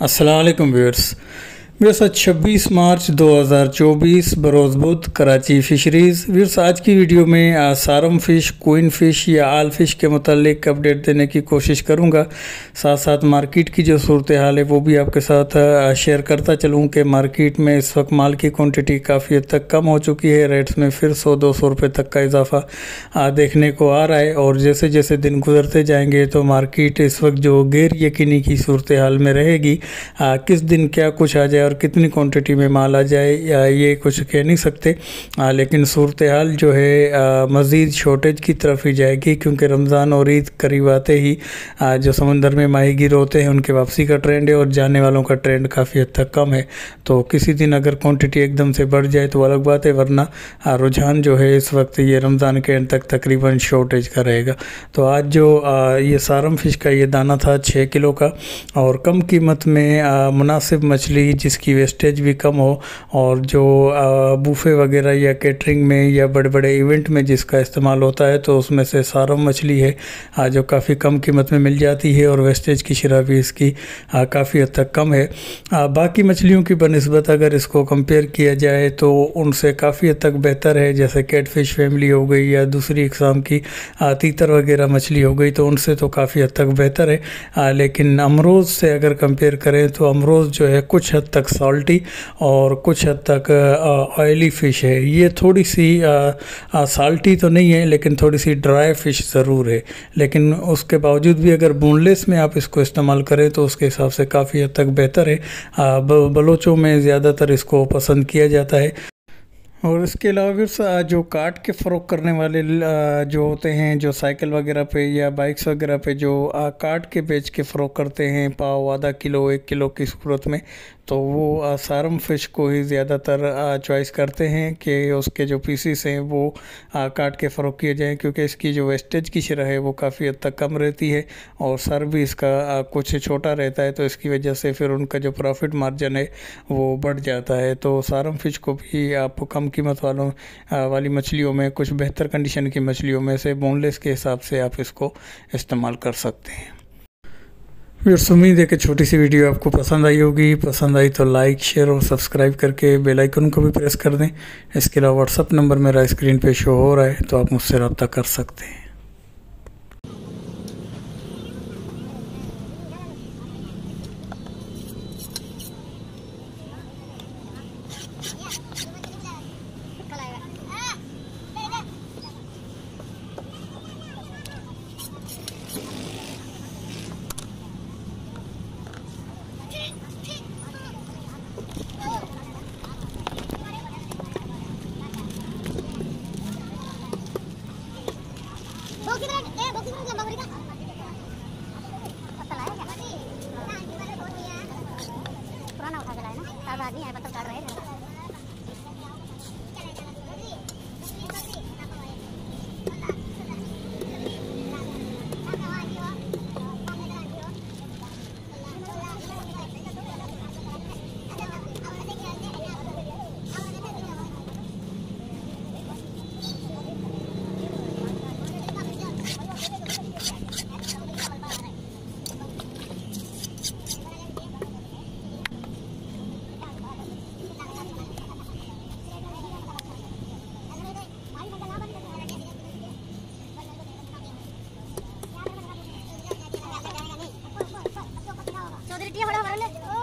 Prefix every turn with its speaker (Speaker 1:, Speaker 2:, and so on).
Speaker 1: अस्सलाम वालेकुम viewers. Viewers आज 26 मार्च 2024 बरोज़ बुध कराची फ़िशरीज़। व्यूअर्स आज की वीडियो में सारम फ़िश, क्वीन फ़िश या आल फ़िश के मुतालिक अपडेट देने की कोशिश करूंगा। साथ साथ मार्केट की जो सूरत हाल है वो भी आपके साथ शेयर करता चलूँ कि मार्केट में इस वक्त माल की क्वांटिटी काफ़ी हद तक कम हो चुकी है। रेट्स में फिर 100-200 रुपये तक का इजाफा देखने को आ रहा है और जैसे जैसे दिन गुजरते जाएंगे तो मार्केट इस वक्त जो गैर यकीनी की सूरत हाल में रहेगी, किस दिन क्या कुछ आ जाए और कितनी क्वांटिटी में माल आ जाए या ये कुछ कह नहीं सकते। लेकिन सूरत हाल जो है मज़ीद शॉर्टेज की तरफ ही जाएगी, क्योंकि रमज़ान और ईद करीब आते ही जो समंदर में माहीगीर होते हैं उनके वापसी का ट्रेंड है और जाने वालों का ट्रेंड काफ़ी हद तक कम है। तो किसी दिन अगर क्वांटिटी एकदम से बढ़ जाए तो अलग बात है, वरना रुझान जो है इस वक्त ये रमज़ान के एंड तक तकरीबन शॉर्टेज का रहेगा। तो आज जो ये सारम फ़िश का ये दाना था 6 किलो का, और कम कीमत में मुनासिब मछली जिसकी वेस्टेज भी कम हो और जो बूफे वगैरह या कैटरिंग में या बड़े बड़े इवेंट में जिसका इस्तेमाल होता है, तो उसमें से सारम मछली है जो काफ़ी कम कीमत में मिल जाती है और वेस्टेज की शरह भी इसकी काफ़ी हद तक कम है। बाकी मछलियों की बनिस्बत अगर इसको कंपेयर किया जाए तो उनसे काफ़ी हद तक बेहतर है। जैसे कैटफिश फैमिली हो गई या दूसरी इकसाम की तीतर वगैरह मछली हो गई, तो उनसे तो काफ़ी हद तक बेहतर है। लेकिन अमरोज़ से अगर कंपेयर करें तो अमरोज़ जो है कुछ हद तक सॉल्टी और कुछ हद तक ऑयली फ़िश है। ये थोड़ी सी साल्टी तो नहीं है लेकिन थोड़ी सी ड्राई फ़िश ज़रूर है, लेकिन उसके बावजूद भी अगर बोनलेस में आप इसको इस्तेमाल करें तो उसके हिसाब से काफ़ी हद तक बेहतर है। बलोचों में ज़्यादातर इसको पसंद किया जाता है। और इसके अलावा फिर जो काट के फ़रोख्त करने वाले जो होते हैं, जो साइकिल वगैरह पे या बाइक्स वगैरह पे जो काट के बेच के फ़रोख्त करते हैं पाव, आधा किलो, 1 किलो की सूरत में, तो वो सारम फ़िश को ही ज़्यादातर चॉइस करते हैं कि उसके जो पीसीस हैं वो काट के फ़रोख्त किए जाएँ, क्योंकि इसकी जो वेस्टेज की शरह है वो काफ़ी हद तक कम रहती है और सर भी इसका कुछ छोटा रहता है, तो इसकी वजह से फिर उनका जो प्रॉफिट मार्जिन है वो बढ़ जाता है। तो सारम फ़िश को भी आप कम कीमत वाली मछलियों में, कुछ बेहतर कंडीशन की मछलियों में से बोनलेस के हिसाब से आप इसको इस्तेमाल कर सकते हैं। व्यूअर्स, उम्मीद है कि छोटी सी वीडियो आपको पसंद आई होगी। पसंद आई तो लाइक, शेयर और सब्सक्राइब करके बेल आइकन को भी प्रेस कर दें। इसके अलावा व्हाट्सअप नंबर मेरा स्क्रीन पे शो हो रहा है, तो आप मुझसे रब्ता कर सकते हैं।
Speaker 2: पुराना उठा के लाए ना, ताज़ा आदमी है, पत्थर काट रहे हैं। चौधरी टिया बड़ा बड़ा ले।